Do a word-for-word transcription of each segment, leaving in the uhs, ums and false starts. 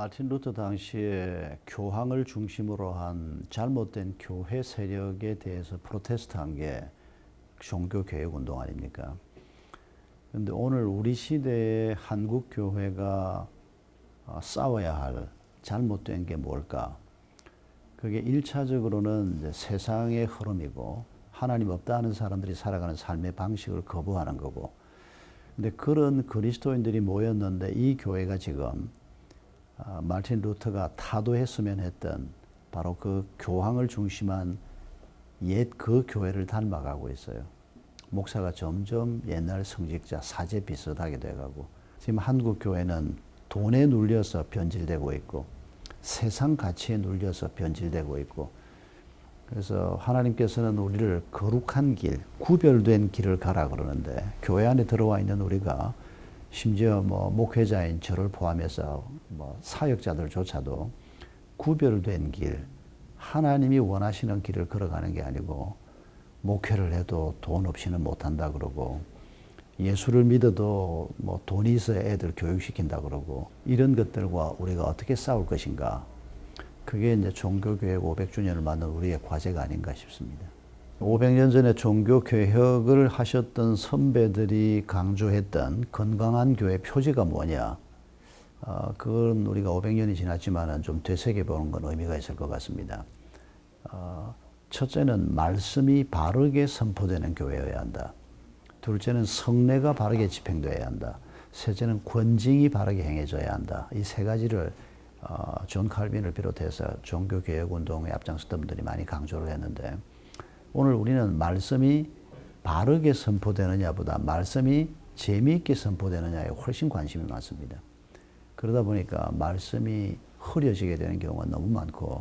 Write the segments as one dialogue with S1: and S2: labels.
S1: 마틴 루터 당시에 교황을 중심으로 한 잘못된 교회 세력에 대해서 프로테스트한 게 종교개혁 운동 아닙니까? 그런데 오늘 우리 시대의 한국 교회가 싸워야 할 잘못된 게 뭘까? 그게 일차적으로는 이제 세상의 흐름이고 하나님 없다 하는 사람들이 살아가는 삶의 방식을 거부하는 거고, 근데 그런 그리스도인들이 모였는데 이 교회가 지금 아, 마틴 루터가 타도했으면 했던 바로 그 교황을 중심한 옛 그 교회를 닮아가고 있어요. 목사가 점점 옛날 성직자 사제 비슷하게 돼가고, 지금 한국 교회는 돈에 눌려서 변질되고 있고 세상 가치에 눌려서 변질되고 있고, 그래서 하나님께서는 우리를 거룩한 길, 구별된 길을 가라 그러는데, 교회 안에 들어와 있는 우리가 심지어 뭐 목회자인 저를 포함해서 뭐 사역자들조차도 구별된 길, 하나님이 원하시는 길을 걸어가는 게 아니고, 목회를 해도 돈 없이는 못한다 그러고, 예수를 믿어도 뭐 돈이 있어야 애들 교육시킨다 그러고, 이런 것들과 우리가 어떻게 싸울 것인가. 그게 이제 종교개혁 오백 주년을 맞는 우리의 과제가 아닌가 싶습니다. 오백 년 전에 종교개혁을 하셨던 선배들이 강조했던 건강한 교회 표지가 뭐냐. 어, 그건 우리가 오백 년이 지났지만 좀 되새겨보는 건 의미가 있을 것 같습니다. 어, 첫째는 말씀이 바르게 선포되는 교회여야 한다. 둘째는 성례가 바르게 집행되어야 한다. 셋째는 권징이 바르게 행해져야 한다. 이 세 가지를 어, 존 칼빈을 비롯해서 종교개혁운동에 앞장섰던 분들이 많이 강조를 했는데, 오늘 우리는 말씀이 바르게 선포되느냐보다 말씀이 재미있게 선포되느냐에 훨씬 관심이 많습니다. 그러다 보니까 말씀이 흐려지게 되는 경우가 너무 많고,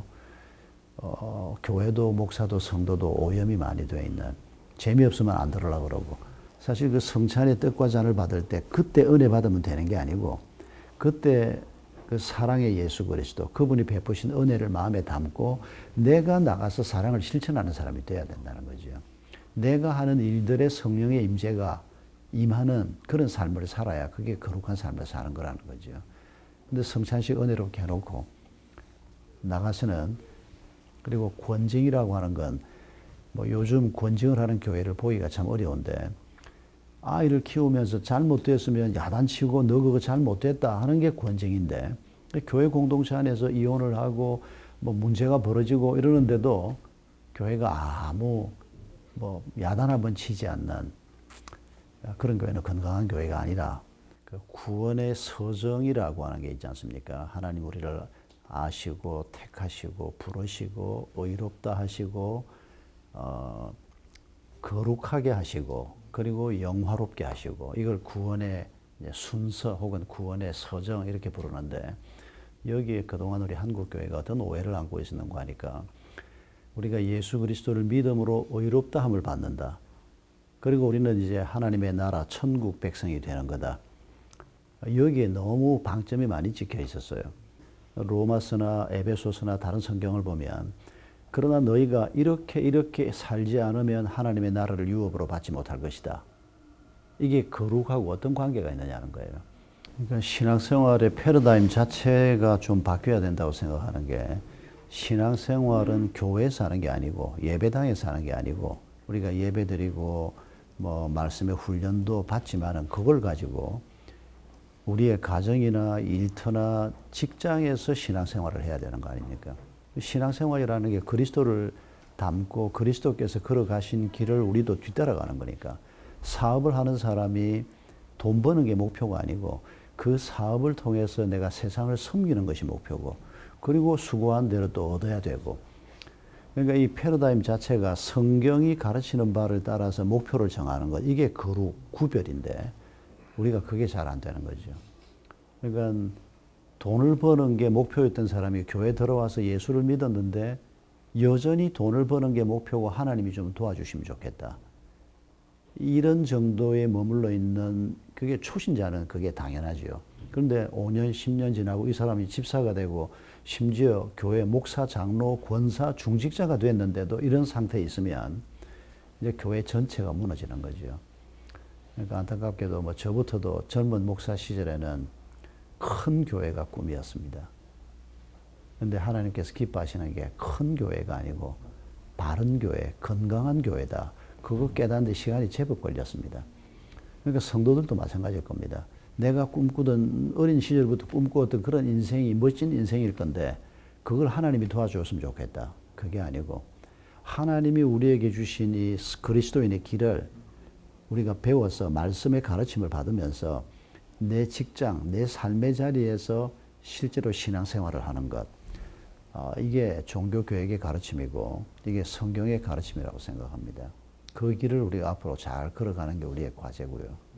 S1: 어, 교회도 목사도 성도도 오염이 많이 되어 있는, 재미없으면 안 들으려고 그러고, 사실 그 성찬의 떡과 잔을 받을 때 그때 은혜 받으면 되는 게 아니고, 그때 그 사랑의 예수 그리스도, 그분이 베푸신 은혜를 마음에 담고 내가 나가서 사랑을 실천하는 사람이 돼야 된다는 거죠. 내가 하는 일들의 성령의 임재가 임하는 그런 삶을 살아야 그게 거룩한 삶을 사는 거라는 거죠. 근데 성찬식 은혜롭게 해놓고 나가서는, 그리고 권징이라고 하는 건 뭐 요즘 권징을 하는 교회를 보기가 참 어려운데, 아이를 키우면서 잘못됐으면 야단치고 너 그거 잘못됐다 하는 게 권징인데, 교회 공동체 안에서 이혼을 하고 뭐 문제가 벌어지고 이러는데도 교회가 아무 뭐 야단 한번 치지 않는 그런 교회는 건강한 교회가 아니라, 그 구원의 서정이라고 하는 게 있지 않습니까? 하나님 우리를 아시고 택하시고 부르시고 의롭다 하시고 어, 거룩하게 하시고 그리고 영화롭게 하시고, 이걸 구원의 순서 혹은 구원의 서정 이렇게 부르는데, 여기에 그동안 우리 한국교회가 어떤 오해를 안고 있었는가 하니까, 우리가 예수 그리스도를 믿음으로 의롭다함을 받는다. 그리고 우리는 이제 하나님의 나라 천국 백성이 되는 거다. 여기에 너무 방점이 많이 찍혀 있었어요. 로마서나 에베소서나 다른 성경을 보면, 그러나 너희가 이렇게 이렇게 살지 않으면 하나님의 나라를 유업으로 받지 못할 것이다. 이게 거룩하고 어떤 관계가 있느냐는 거예요. 그러니까 신앙생활의 패러다임 자체가 좀 바뀌어야 된다고 생각하는 게, 신앙생활은 교회에서 하는 게 아니고 예배당에서 하는 게 아니고, 우리가 예배드리고 뭐 말씀의 훈련도 받지만은 그걸 가지고 우리의 가정이나 일터나 직장에서 신앙생활을 해야 되는 거 아닙니까? 신앙생활이라는 게 그리스도를 닮고 그리스도께서 걸어가신 길을 우리도 뒤따라가는 거니까, 사업을 하는 사람이 돈 버는 게 목표가 아니고 그 사업을 통해서 내가 세상을 섬기는 것이 목표고, 그리고 수고한 대로 또 얻어야 되고, 그러니까 이 패러다임 자체가 성경이 가르치는 바를 따라서 목표를 정하는 것, 이게 거룩, 구별인데 우리가 그게 잘 안 되는 거죠. 그러니까 돈을 버는 게 목표였던 사람이 교회 들어와서 예수를 믿었는데 여전히 돈을 버는 게 목표고 하나님이 좀 도와주시면 좋겠다. 이런 정도에 머물러 있는, 그게 초신자는 그게 당연하죠. 그런데 오 년, 십 년 지나고 이 사람이 집사가 되고 심지어 교회 목사, 장로, 권사, 중직자가 됐는데도 이런 상태에 있으면 이제 교회 전체가 무너지는 거죠. 그러니까 안타깝게도 뭐 저부터도 젊은 목사 시절에는 큰 교회가 꿈이었습니다. 근데 하나님께서 기뻐하시는 게 큰 교회가 아니고 바른 교회, 건강한 교회다. 그거 깨닫는 데 시간이 제법 걸렸습니다. 그러니까 성도들도 마찬가지일 겁니다. 내가 꿈꾸던 어린 시절부터 꿈꾸었던 그런 인생이 멋진 인생일 건데 그걸 하나님이 도와줬으면 좋겠다. 그게 아니고 하나님이 우리에게 주신 이 그리스도인의 길을 우리가 배워서 말씀의 가르침을 받으면서 내 직장, 내 삶의 자리에서 실제로 신앙생활을 하는 것. 어, 이게 종교교육의 가르침이고 이게 성경의 가르침이라고 생각합니다. 그 길을 우리가 앞으로 잘 걸어가는 게 우리의 과제고요.